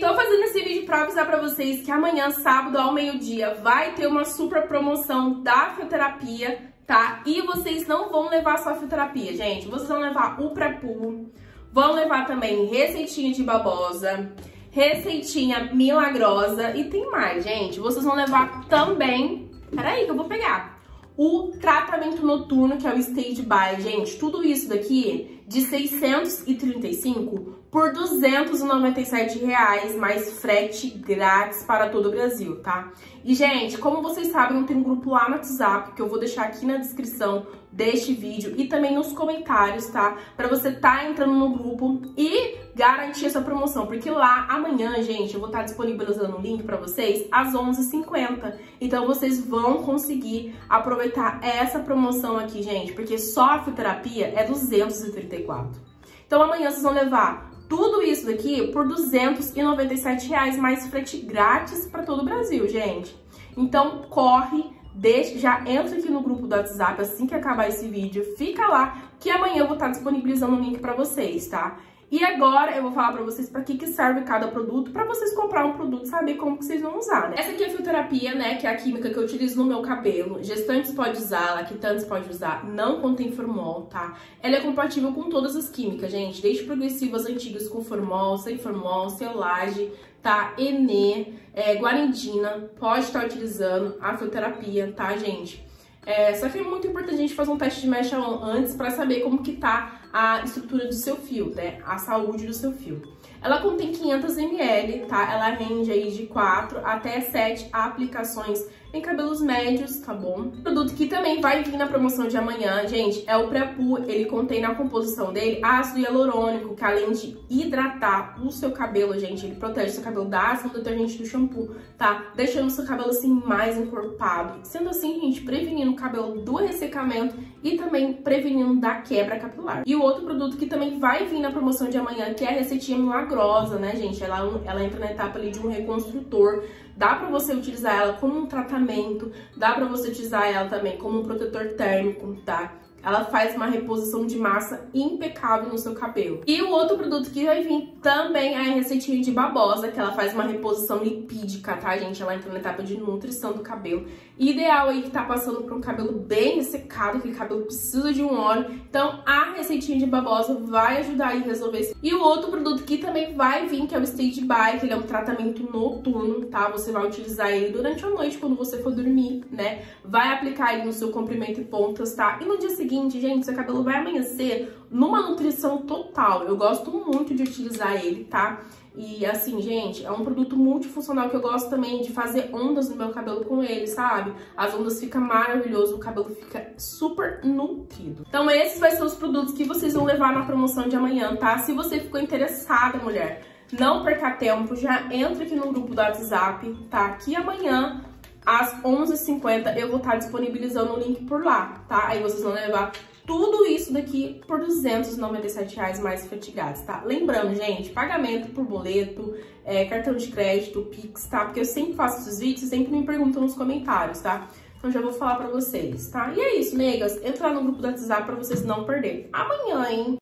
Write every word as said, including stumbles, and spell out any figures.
Tô fazendo esse vídeo pra avisar pra vocês que amanhã, sábado, ao meio-dia, vai ter uma super promoção da Fioterapia, tá? E vocês não vão levar só a Fioterapia, gente. Vocês vão levar o pré-pulo, vão levar também receitinha de babosa, receitinha milagrosa e tem mais, gente. Vocês vão levar também... Peraí que eu vou pegar. O tratamento noturno, que é o Stage By, gente. Tudo isso daqui de seiscentos e trinta e cinco por duzentos e noventa e sete reais, mais frete grátis para todo o Brasil, tá? E, gente, como vocês sabem, eu tenho um grupo lá no WhatsApp, que eu vou deixar aqui na descrição deste vídeo e também nos comentários, tá? Pra você tá entrando no grupo e garantir essa promoção, porque lá amanhã, gente, eu vou estar disponibilizando o link pra vocês às onze e cinquenta. Então, vocês vão conseguir aproveitar essa promoção aqui, gente, porque só a Fioterapia é duzentos e trinta e quatro. Então, amanhã vocês vão levar tudo isso daqui por duzentos e noventa e sete reais, mais frete grátis para todo o Brasil, gente. Então, corre, deixa, já entra aqui no grupo do WhatsApp assim que acabar esse vídeo. Fica lá, que amanhã eu vou estar disponibilizando o link para vocês, tá? E agora eu vou falar pra vocês pra que que serve cada produto, pra vocês comprar um produto e saber como que vocês vão usar, né? Essa aqui é a Fioterapia, né, que é a química que eu utilizo no meu cabelo. Gestantes pode usar, lactantes pode usar, não contém formol, tá? Ela é compatível com todas as químicas, gente, desde progressivas antigas com formol, sem formol, celulage, tá? Enê, é, guarindina, pode estar utilizando a Fioterapia, tá, gente? É, só que é muito importante a gente fazer um teste de mecha antes pra saber como que tá a estrutura do seu fio, né? A saúde do seu fio. Ela contém quinhentos mililitros, tá? Ela rende aí de quatro até sete aplicações em cabelos médios, tá bom? O produto que também vai vir na promoção de amanhã, gente, é o Pré-Pu. Ele contém na composição dele ácido hialurônico, que além de hidratar o seu cabelo, gente, ele protege o seu cabelo da ação detergente do shampoo, tá? Deixando o seu cabelo assim mais encorpado. Sendo assim, gente, prevenindo o cabelo do ressecamento e também prevenindo da quebra capilar. E o outro produto que também vai vir na promoção de amanhã, que é a receitinha milagrosa, né, gente? Ela, ela entra na etapa ali de um reconstrutor. Dá pra você utilizar ela como um tratamento, dá pra você utilizar ela também como um protetor térmico, tá? Ela faz uma reposição de massa impecável no seu cabelo. E o outro produto que vai vir também é a receitinha de babosa, que ela faz uma reposição lipídica, tá, gente? Ela entra na etapa de nutrição do cabelo. Ideal aí que tá passando por um cabelo bem ressecado, que o cabelo precisa de um óleo. Então, a receitinha de babosa vai ajudar aí a resolver isso. E o outro produto que também vai vir, que é o Stage By, que ele é um tratamento noturno, tá? Você vai utilizar ele durante a noite, quando você for dormir, né? Vai aplicar ele no seu comprimento e pontas, tá? E no dia seguinte, Seguinte, gente, seu cabelo vai amanhecer numa nutrição total. Eu gosto muito de utilizar ele, tá? E assim, gente, é um produto multifuncional que eu gosto também de fazer ondas no meu cabelo com ele, sabe? As ondas ficam maravilhosas, o cabelo fica super nutrido. Então esses vão ser os produtos que vocês vão levar na promoção de amanhã, tá? Se você ficou interessada, mulher, não perca tempo, já entra aqui no grupo do WhatsApp, tá? Que amanhã às onze e cinquenta eu vou estar disponibilizando o link por lá, tá? Aí vocês vão levar tudo isso daqui por duzentos e noventa e sete reais mais frete grátis, tá? Lembrando, gente, pagamento por boleto, é, cartão de crédito, Pix, tá? Porque eu sempre faço esses vídeos e sempre me perguntam nos comentários, tá? Então já vou falar pra vocês, tá? E é isso, negas. Entra lá no grupo do WhatsApp pra vocês não perderem. Amanhã, hein?